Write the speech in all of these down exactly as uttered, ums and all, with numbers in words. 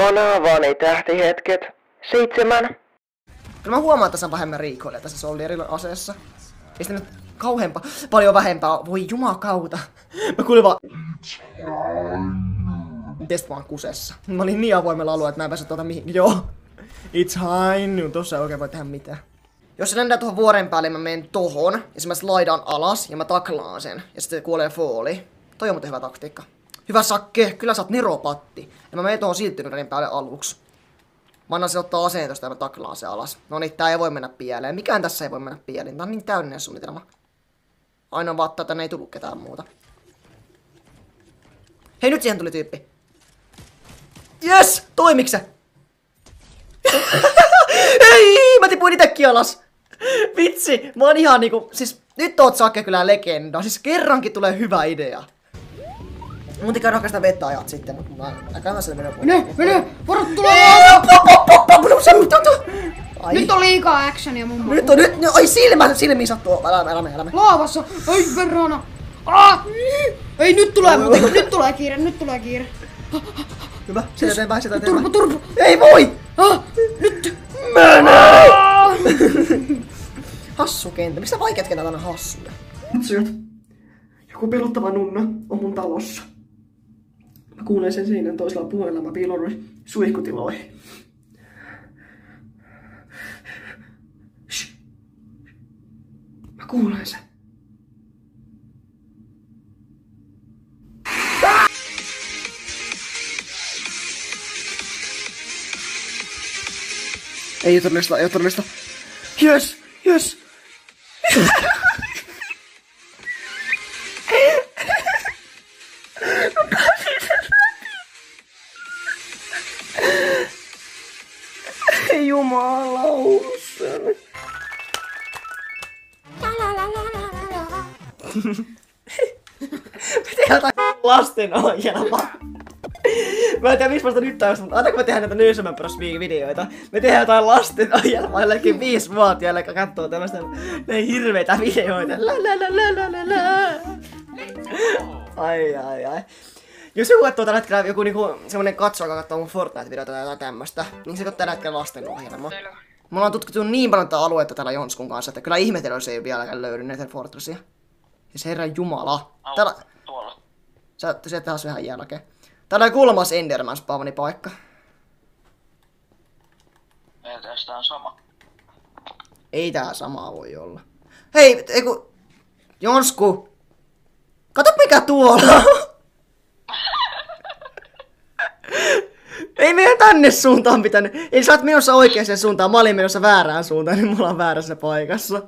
Kanavani tähtihetket. Seitsemän. Kyllä mä huomaan, että tässä on vähemmän riikoilijaa tässä Soldierilla aseessa. Ei sitä nyt kauhean paljon vähempää. Voi jumakauta. Mä kuulin vaan... Test vaan kusessa. Mä olin niin avoimella alueella, että mä en päässyt tuota mihin. Joo. It's high. Tossa ei oikein voi tehdä mitään. Jos se lentää tuohon vuoren päälle, mä menen tohon. Ja sitten mä slidaan alas ja mä taklaan sen. Ja sitten se kuolee fooli. Toi on muuten hyvä taktiikka. Hyvä Sakke, kyllä sä oot neropatti. Ja mä menen tuohon silttynyrin päälle aluksi. Mä annan se ottaa aseen tosta ja mä taklaan se alas. No niin, tää ei voi mennä pieleen. Mikään tässä ei voi mennä pieleen. Tää on niin täydellinen suunnitelma. Ainoa vaan, että tänne ei tullut ketään muuta. Hei, nyt siihen tuli tyyppi. Yes! Toimiks se? Ei! Mä tipuin itekin alas! Vitsi! Mä oon ihan niinku... Siis nyt oot Sakke kyllä legenda. Siis kerrankin tulee hyvä idea. Mun käydä hakea sitä vettä ajat sitten, mutta mä käyn sille mennä pois. Mene, mene! Varot tulee! Nyt on liikaa actionia mun Nyt on, nyt, ai silmä, silmiin sattuu. Älä, älä, älä. Laavassa! Ai perhana! Ah! Ei, nyt tulee muuten, nyt tulee kiire, nyt tulee kiire. Hyvä, sitä eteenpäin, sitä eteenpäin. Turpa, turpa! Ei voi! Ah! Nyt! Mene! Hassu kenttä, miksi sä vaikeat kentät aina hassuja? Katsojat, joku pelottava nunna on mun talossa. Mä kuulen sen seinän toisella puolella, mä piiloudun suihkutiloihin. Shh. Mä kuulen sen. Ei ole todellista, ei ole todellista. Yes, yes. Jumalausen. Me tehdään jotain lastenohjelmaa. Mä en tiedä miksi vasta nyt taas, mutta aina kun me tehdään näitä Newsman Bros videoita, me tehdään jotain lastenohjelmaa jollekin viisivuotiaille, joka katsoo tämmöstä näin hirveitä videoita. La la la la la la la. Ai ai ai. Jos joku katsoo tällä hetkellä joku niinku semmonen katso, joka katsoo mun Fortnite-videoita tai jotain tämmöstä, niin se katsoo tällä hetkellä lastenohjelmaa. Me ollaan tutkittu niin paljon tätä aluetta täällä Jonskun kanssa, että kyllä ihmetellä, jos ei vieläkään löydy näitä Fortressia. Siis herran jumala. Täällä... Tuolla. Sä oot se taas vähän jälkeen. Täällä on kolmas Enderman spawni paikka. Ei tästä on sama. Ei tää samaa voi olla. Hei, eiku... Jonsku! Kato mikä tuolla! Ei meidän tänne suuntaan pitänyt. Eli sä oot menossa oikeaan suuntaan, mä olin menossa väärään suuntaan, niin mulla on väärässä paikassa.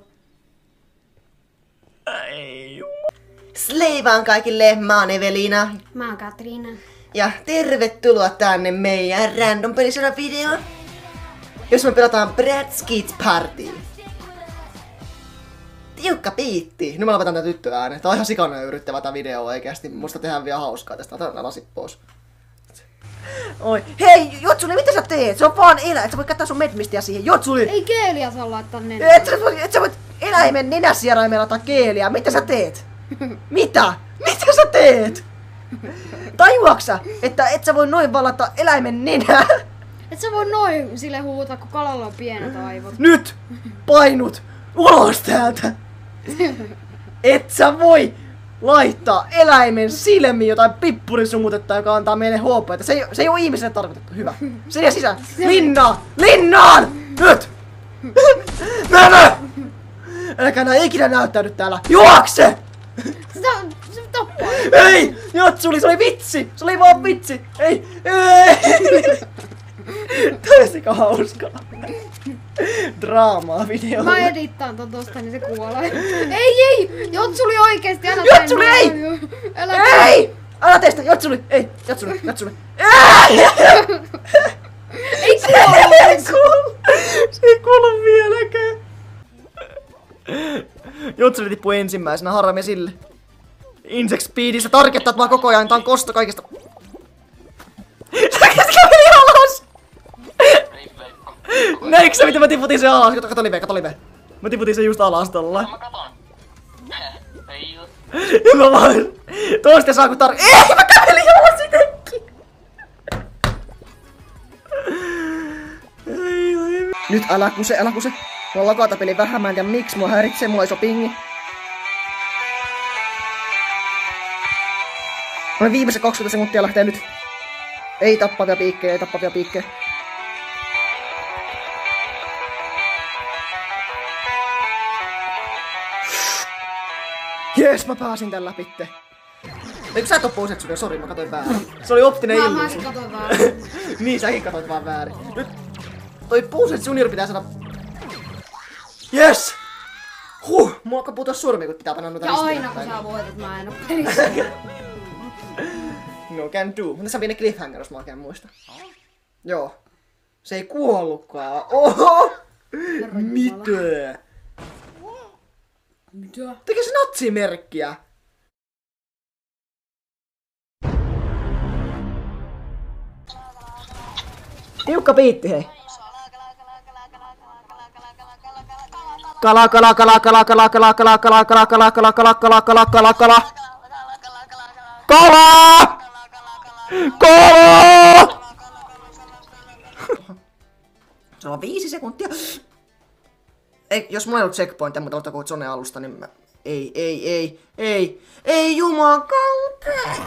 Ei jumala. Sleivaan kaikille, mä oon Evelina. Mä oon Katriina. Ja tervetuloa tänne meidän random pelisodan videoon. Jos me pelataan Brad's Kids Party. Tiukka piitti. Nyt mä lopetan tää tyttöäänen. Tää on ihan sikana yrittävä tää video oikeesti. Musta tehdään vielä hauskaa tästä. Otetaan lasit pois. Oi. Hei, Jotsuli, mitä sä teet? Se on vaan elä. Et sä voi kattaa sun medmistiä siihen. Jotsuli! Ei keeliä saa laittaa nenään. Et sä, voi, et sä voit eläimen nenäsieraimella laittaa keeliä. Mitä sä teet? Mitä? Mitä sä teet? Tajuaksä, että et sä voi noin vaan laittaa eläimen nenää? Et sä voi noin sille huutaa, kun kalalla on pienet aivot. Nyt! Painut! Ulos täältä! Et sä voi laittaa eläimen silmiin jotain pippurisumutetta, joka antaa meille H P. Se ei, se ei oo ihmiselle tarkoitettu. Hyvä. Sinne sisään. Linnaan! Linnaan! Nyt! Mene! Älkää nää ikinä näyttäydy täällä. Juokse! Sitä, se tappaa. Ei! Jotsuli, se oli vitsi! Se oli vaan vitsi! Ei! Ei! Toisiko hauskaa? Draamaa video. Mä edittaan ton tosta, niin se kuolee. Ei, ei! Jotsuli oikeesti, älä Jotsuli, ei! Älä Ei! Älä tee sitä! Jotsuli! Ei! Jotsuli! Jotsuli! Ei! Ei kuole! Ei kuulu! Se ei kuulu vieläkään! Jotsuli tippui ensimmäisenä, harmi sille. Insect Speedissä tarkettat vaan koko ajan, tää on kosto kaikesta. Sä käveli alas! Näitkö sä mitä mä tiputin sen alas? Kato, kato live, kato live. Mä tiputin sen just alas tolla. Mä katon. Ei oo. Ja mä vaan... Toista saa kun tar... Ei! Mä kävelin alas itekin! Nyt älä kuse, älä kuse. Mulla on lakata peli vähän, mä en tiedä miksi. Mua häiritsee, mulla ei iso pingi. Noin viimeiset kaksikymmentä sekuntia lähtee nyt. Ei tappavia piikkejä, ei tappavia piikkejä. Jees, mä pääsin tän läpitte. Eikö sä et oo poisetsuja? Sori, mä katoin väärin. Se oli optinen Mä, illuusio. mäkin katoin väärin. Niin, säkin katoit vaan väärin. Nyt toi Puuset Junior pitää saada... Yes! Huh! Mua alkaa putoa sormi, kun pitää panna noita Ja aina kun ristiin. sä voitat, mä en oo pelissä. No can do. Mutta tässä on pieni cliffhanger, jos mä oikein muistan. Joo. Se ei kuollutkaan. Oho! Mitä? Mitä? Tekee se natsimerkkiä. Tiukka biitti, hei. Kala kala kala kala kala kala kala kala kala kala kala kala kala kala kala kala kala kala. Se on viisi sekuntia. Ei, jos mulla ei ollut checkpointia, mutta ottakoon Zone alusta, niin mä... Ei, ei, ei, ei, ei jumakauta.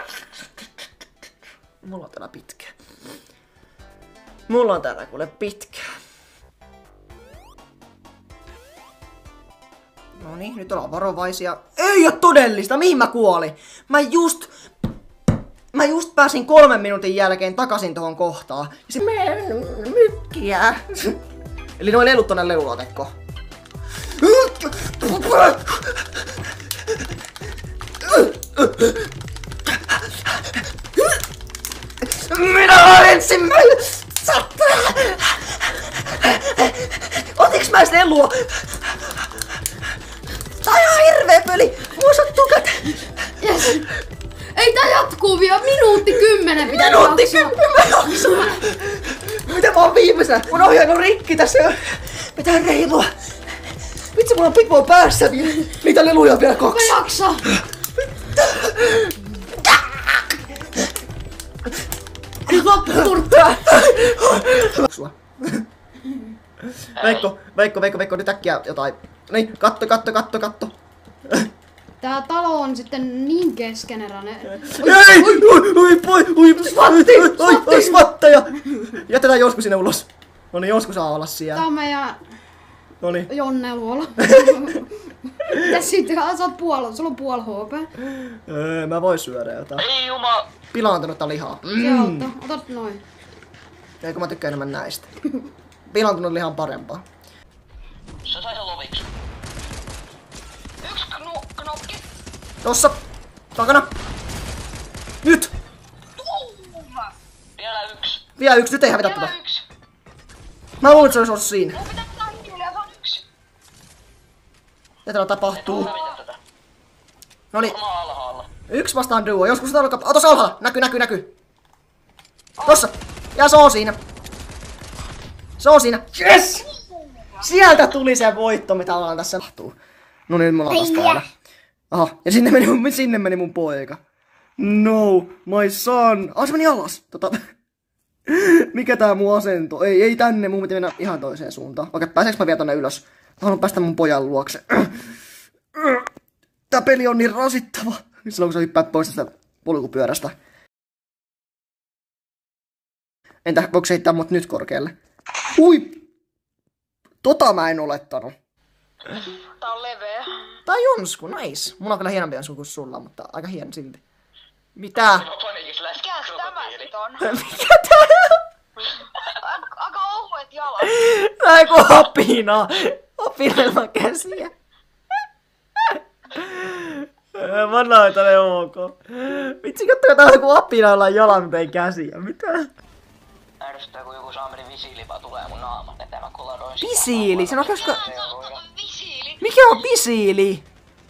Mulla on täällä pitkä. Mulla on täällä kuule pitkä. No niin, nyt ollaan varovaisia. Ei oo todellista, mihin mä kuolin? Mä just... Mä just pääsin kolmen minuutin jälkeen takaisin tohon kohtaan. Ja se mykkiä. Eli noin lelut tonne leulaatekko. Minä olen ensimmäinen! Otiks mä edes lelua? Tää on ihan hirveä peli! Mua sattuu kätä! Yes. Ei tää jatkuu vielä, minuutti kymmenen pitää Minuutti jaksaa. kymmenen! Mitä mä oon viimeisenä? Mun ohjaan on rikki tässä jo. Pitää reilua. Vitsi, mulla on Big Boy päässä vielä. Niitä leluja on vielä kaksi. Mä jaksaa. Nyt loppu turttaa. Veikko, Veikko, Veikko, Veikko, nyt äkkiä jotain. Niin, katto, katto, katto, katto. Tää talo on sitten niin keskeneräinen. Ei! Ui, ui, ui, ui, Svatti, oi, oi, oi, svatteja! Jätetään joskus sinne ulos. No niin, joskus saa olla siellä. Tää on meidän No niin. Jonne luola. Mitäs sitten, sä oot puolella, sulla on puoli H P. Öö, mä voin syödä jotain. Ei juma... Pilaantunutta lihaa. Se Mm. ottaa, otat noin. Eikö mä tykkään enemmän näistä. Pilaantunut liha on parempaa. Se sai sen loviksi. Yksi knu... knokki. Tossa! Takana! Nyt! Tuuma! Vielä yksi. Vielä yksi, nyt ei hävitä tätä. Vielä yksi. Mä luulen, että se olisi ollut siinä. Mun pitää tankille ja se on yksi. Ja täällä tapahtuu. Hävitä tätä. Noniin. Varmaan alhaalla. Yksi vastaan duo. Joskus se alkaa... Oh, tossa alhaalla! Näkyy, näkyy, näkyy. Tossa! Ja se on siinä. Se on siinä. Yes! Sieltä tuli se voitto, mitä ollaan tässä tapahtuu. No niin, me ollaan taas täällä. Aha, ja sinne meni, sinne meni mun poika. No, my son. Ah, se meni alas. Tota... Mikä tää mun asento? Ei, ei tänne, mun piti mennä ihan toiseen suuntaan. Okei, pääseekö mä vielä tonne ylös? Mä haluan päästä mun pojan luokse. Tää peli on niin rasittava. Silloin kun sä hyppää pois tästä polkupyörästä. Entä voiko se heittää mut nyt korkealle? Hui! Tota mä en olettanut. Tää on leveä. Tää on Jonsku, nice. Mulla on kyllä hienompi Jonsku kuin sulla, mutta aika hieno silti. Mitä? Mikäs tämä sit on? Mikä tää on? Aika ohuet jalat. Tää ei ku apina. Apina ilman käsiä. Mä näytän ne ok. Vitsi, katsokaa tää on ku apina jolla on jalan, mutta ei käsiä. Mitä? Ärsyttää kun joku saamari visiili vaan tulee mun naaman eteen, mä kolaroin sitä. Visiili? Se on koska... Visiili? Mikä on visiili?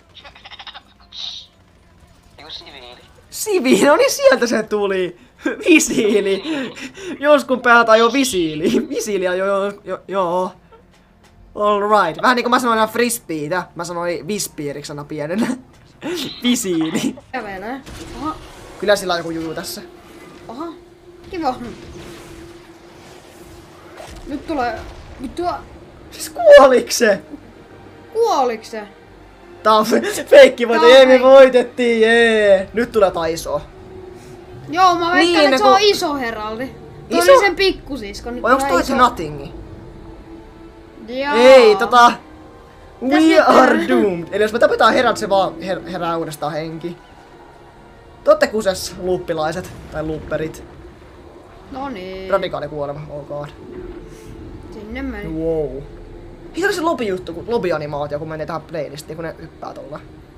Eiku siviili. Siviili, no niin sieltä se tuli. Visiili. Joskus päätään jo visiili. Visiili on jo, jo, jo, joo. Alright. Vähän niinku mä sanoin aina frisbeetä. Mä sanoin vispiiriksena pienenä. Visiili. Kävelee. Aha, Kyllä sillä on joku juju tässä. aha. Kiva. Nyt tulee Vittu, Siis kuoliks se? kuoliks se? Tää on feikki voitto, Tää on jee me feikki. voitettiin, jee. Nyt tulee jotain isoa. Joo, mä veikkaan, Niin, että ne se on kun- iso heraldi. Toi Iso? oli sen pikkusisko. Nyt Vai onks tulee toi se iso. nothingi? Joo. Ei, tota... Mitäs We nyt are tehdään? doomed. Eli jos me tapetaan herrat, se vaan her- herää uudestaan henki. Te ootte kuses, luuppilaiset. Tai luupperit. No niin. Radikaali kuolema, oh god. Sinne meni. Wow. Mikä oli se lobi-juttu, kun lobi-animaatio, kun menee tähän playlistiin, kun ne hyppää tuolla?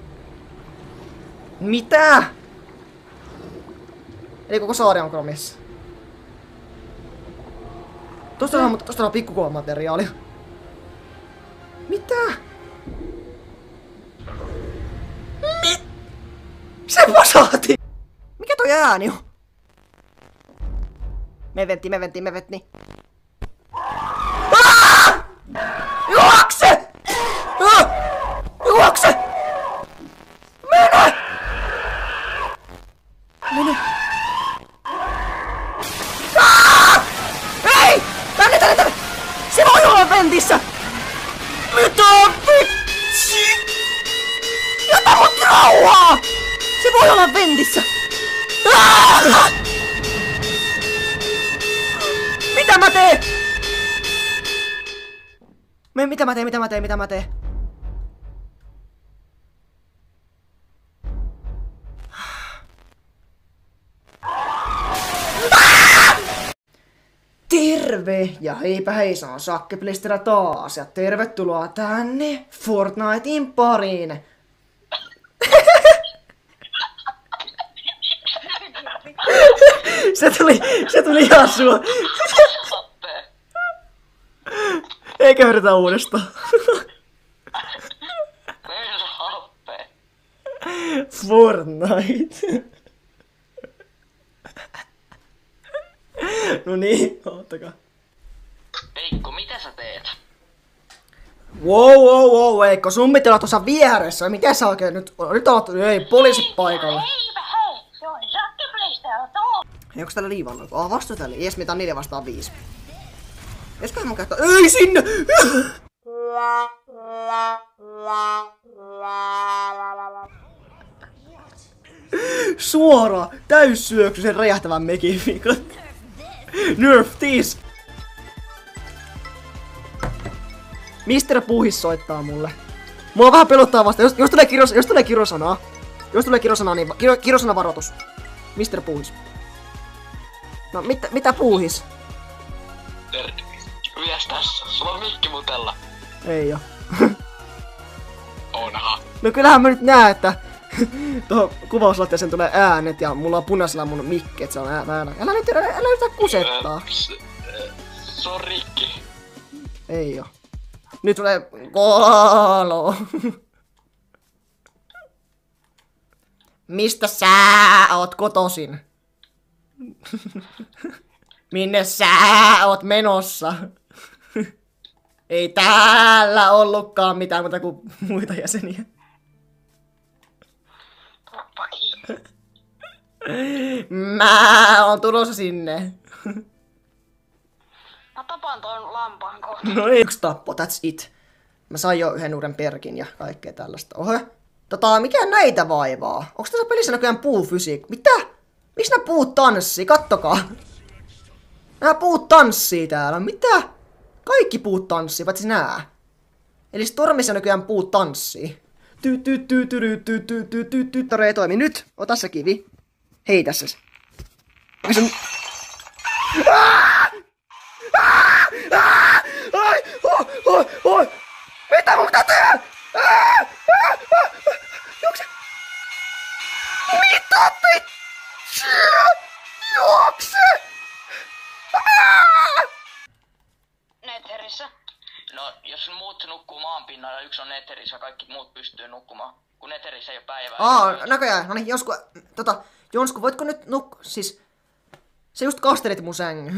Mitä? Eli koko saari on kromissa. Tosta on, tosta on pikkukuva-materiaalia. Mitä? Mi? Se posaati! Mikä toi ääni on? Me vetti, me vetti, me vetti. Ah! Juokse! Ah! Juokse! Mene! Mene! Ah! Ei! Tänne, tänne, tänne! Se voi olla ventissä! Mitä vitsi? Jätä mut rauhaa! Se voi olla ventissä! Ah! Mitä mä teen? Me, mitä mä teen, mitä mä teen, mitä mä teen? Terve ja heipä hei, se on Sakkeplisterä taas ja tervetuloa tänne Fortnitein pariin. Se tuli, se tuli ihan sua. Happee. Eikä yritä uudestaan. Kyllä happee. Fortnite. No niin, oottakaa. Veikko, mitä sä teet? Wow, wow, wow, Veikko, sun pitää olla tuossa vieressä. Mitä sä oikein nyt... Nyt oot... Ei, poliisit paikalla. Heipä hei, se on Sakkeplisterä tuo. Ei, onks täällä liivannut? Oh, vastu täällä. Jes, mitä on neljä vastaan viisi. Eiköhän mun käyttää... Ei sinne! Suora! Täyssyöksy sen räjähtävän mekifikon. Nerf this! mister Puhis soittaa mulle. Mua vähän pelottaa vasta. Jos, jos tulee kiros, jos tulee kirosanaa. Jos tulee kirosanaa, niin kiro, kirosana varoitus. mister Puhis. No mitä, mitä Puhis? Mitäs tässä? Sulla on mikki mutella. Ei oo. Onha. No kyllähän mä nyt näen, että tuohon kuvauslaitteeseen tulee äänet ja mulla on punaisella mun mikki, että se on äänä. Älä nyt, älä, älä yhtään kusettaa. Se on rikki. Ei oo. Nyt tulee kolo. Mistä sä oot kotoisin? Minne sä oot menossa? Ei täällä ollutkaan mitään muuta kuin muita jäseniä. Mä oon tulossa sinne. Mä tapaan ton lampaan kohta. No ei yksi tappo, that's it. Mä sain jo yhden uuden perkin ja kaikkea tällaista. Oho. Tota, mikä näitä vaivaa? Onks tässä pelissä näköjään puufysiikka? Mitä? Miksi nää puut tanssii? Kattokaa. Nää puut tanssii täällä. Mitä? Kaikki puut tanssii, paitsi nää. Eli Stormissa näköjään puut tanssii. Ty ty ty ty ty ty ty ty ty ty Tore ei toimi. Nyt, ota se kivi. Heitä se. Onko se... Ah! Ah! Ah! Ai! Oh! Oh! Oh! Mitä mun pitää tehdä? Ah! Ah! Ah! Juokse! Mitä vitsi? Juokse! Ah! Netherissä. No, jos muut nukkuu maan pinnalla, yksi on Netherissä, kaikki muut pystyy nukkumaan. Kun Netherissä ei oo päivää. Aa, näköjään. No niin, Jonsku, tota, Jonsku, voitko nyt nuk... Siis... Se just kastelit mun sängyn.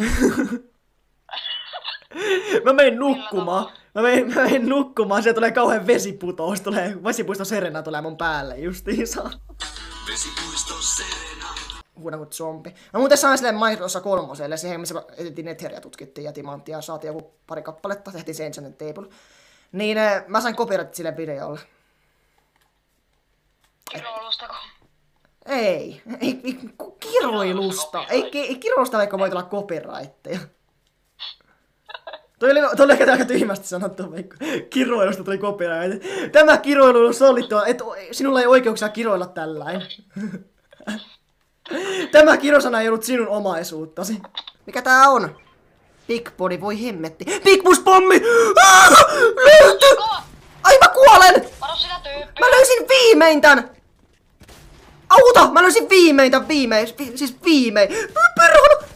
Mä menen nukkumaan. Mä menen, mä menen nukkumaan, siellä tulee kauhean vesiputous, tulee, vesipuisto Serena tulee mun päälle justiinsa. Vesipuisto Serena. huudan kuin zombi. Mä muuten sain silleen Microsoft kolmoselle, siihen missä etettiin Netheria, tutkittiin ja timanttia, saatiin joku pari kappaletta, tehtiin se Enchanted Table. Niin eh, mä sain copyrightit sille videolle. Kiroilustako? Ei, ei, ei kiroilusta. Ei, ei kiroilusta vaikka voi tulla copyrightteja. Toi oli, toi oli ehkä aika tyhmästi sanottu, Veikko. Kiroilusta tuli copyright. Tämä kiroilu on sallittua, et sinulla ei oikeuksia kiroilla tällain. Tämä kirosana ei ollut sinun omaisuuttasi. Mikä tää on? Big Body, voi hemmetti. Big Bus pommi! Löyty! Ai mä kuolen! Varo sitä tyyppiä. Mä löysin viimein tän! Auta! Mä löysin viimein tän viimein. Vi siis viimein. Perhana!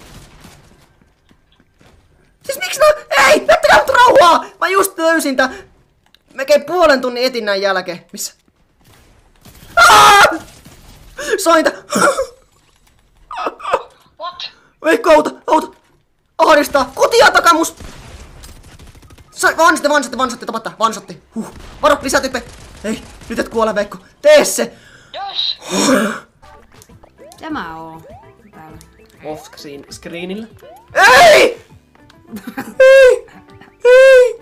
Siis miksi nää... Ei! Jättäkää mut rauhaa! Mä just löysin tän. Melkein puolen tunnin etinnän jälkeen. Missä? Aaaa! Sain tän. What? Veikko, auta! Auta! Ahdistaa! Kotia takamus! Sai, vansotti, vansotti, vansotti, tapatta, vansotti. Huh. Varo, lisää tyyppejä. Ei, nyt et kuole, Veikko. Tee se! Jos! Tämä on täällä. Off screen, screenillä. Ei! Ei! Ei!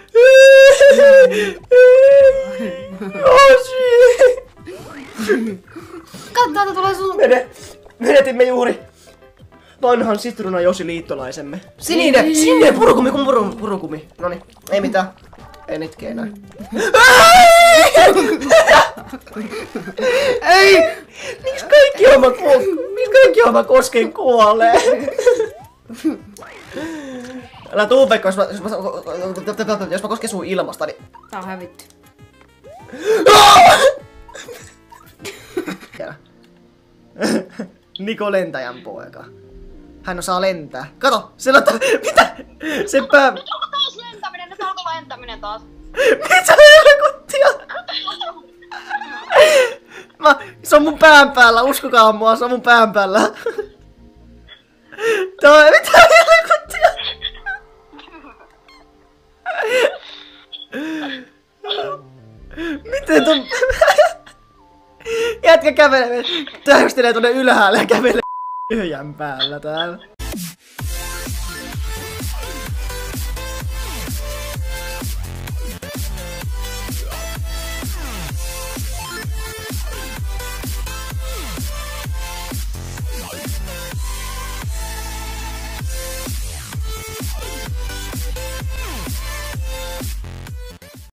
Ei! Ei! Josi! Katso, täältä tulee sun... Mene, menetimme juuri vanhan Sitruuna Josi liittolaisemme. Sininen! Sininen! Purukumi, kun puru, purukumi. Noniin, ei mitään. En itke enää. Ei! Miks kaikki oma ko- Miks kaikki oma kosken kuolee? Älä tuu, Pekka, jos mä, jos mä, jos mä kosken sun ilmasta, niin... Tää on hävitty. Niko lentäjän poika. Hän osaa lentää. Kato, se on... Mitä? Se pää... Nyt alkoi taas lentäminen, nyt alkoi lentäminen taas. Mitä helkuttia? Mä, se on mun pään päällä, uskokaa mua, se on mun pään päällä. Tää, mitä helkuttia? Miten ton... Jätkä kävelee, tähystelee tonne ylhäälle ja kävelee tyhjän päällä täällä.